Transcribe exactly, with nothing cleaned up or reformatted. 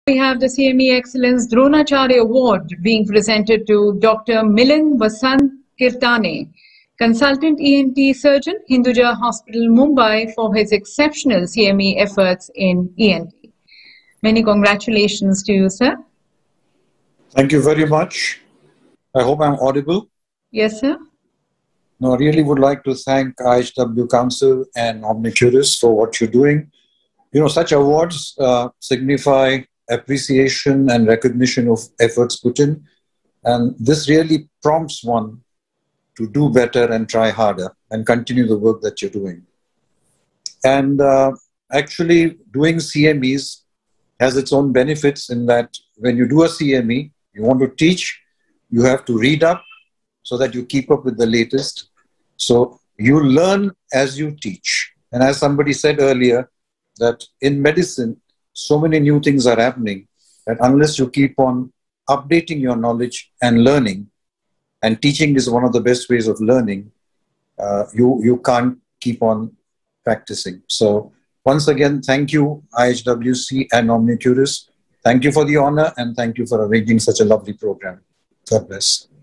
We have the C M E Excellence Dronacharya Award being presented to Doctor Milind Vasant Kirtane, Consultant E N T Surgeon, Hinduja Hospital, Mumbai, for his exceptional C M E efforts in E N T. Many congratulations to you, sir. Thank you very much. I hope I'm audible. Yes, sir. No, I really would like to thank I H W Council and Omnicuris for what you're doing. You know, such awards uh, signify appreciation and recognition of efforts put in. And this really prompts one to do better and try harder and continue the work that you're doing. And uh, actually doing C M Es has its own benefits in that when you do a C M E, you want to teach, you have to read up so that you keep up with the latest. So you learn as you teach. And as somebody said earlier, that in medicine, so many new things are happening that unless you keep on updating your knowledge and learning, and teaching is one of the best ways of learning, uh, you, you can't keep on practicing. So once again, thank you, I H W C and Omnicuris. Thank you for the honor and thank you for arranging such a lovely program. God bless.